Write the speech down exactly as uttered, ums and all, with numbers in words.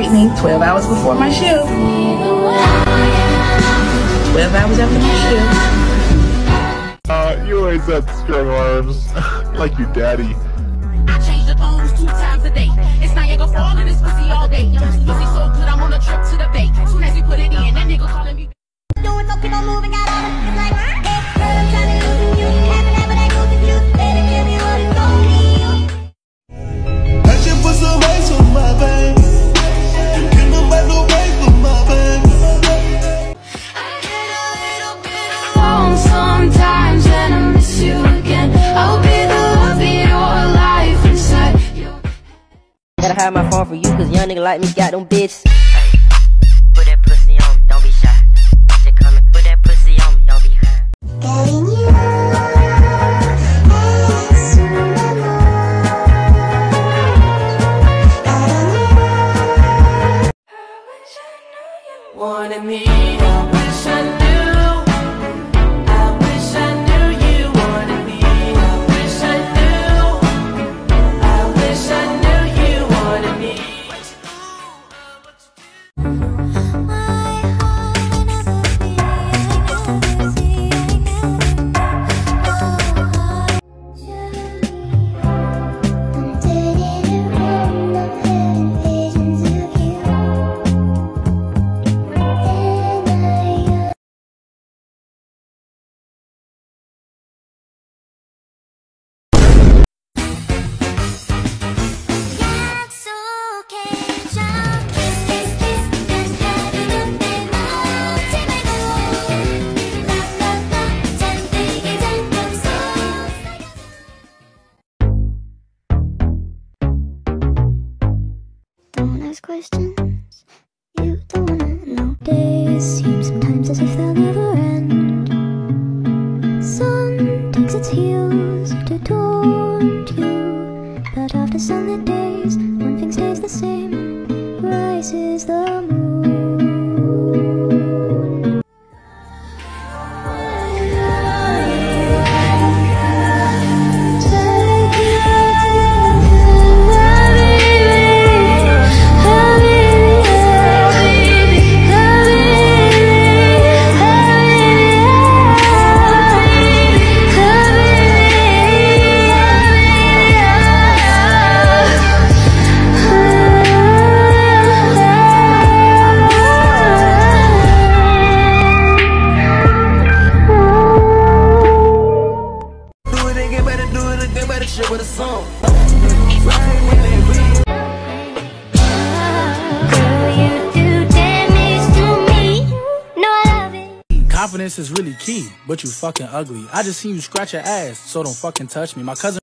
me twelve hours before my shift. twelve hours after my shift. Uh, you always had strong arms. Like your daddy. I change the phones two times a day. It's Niagara Falls and it's pussy all day. Pussy so good, I'm on a trip to the bay. Soon as we put it in, that nigga calling me. Doing so keep on moving, got all the it's like, hey, girl, I'm trying to lose you. Having ever that goes with you. Baby, give me what it's gonna be. I just put some ice on my vein. You can't nobody no rain for my vein. I get a little bit alone sometimes and I miss you again. I'll be the love in your life inside your head. Gotta hide my phone for you, cause young nigga like me got them bitches. Put that pussy on me, don't be shy. Just come and put that pussy on me, don't be high. Getting you. Wanted me, I wish I knew. I wish I knew you wanted me. I wish I knew. I wish I knew you wanted me. Don't ask questions you don't wanna know. Days seem sometimes as if they'll never end. Sun takes its heels to taunt you, but after sunlit days, one thing stays the same. Rises the moon. With a song. Confidence is really key, but you fucking ugly. I just seen you scratch your ass, so don't fucking touch me. My cousin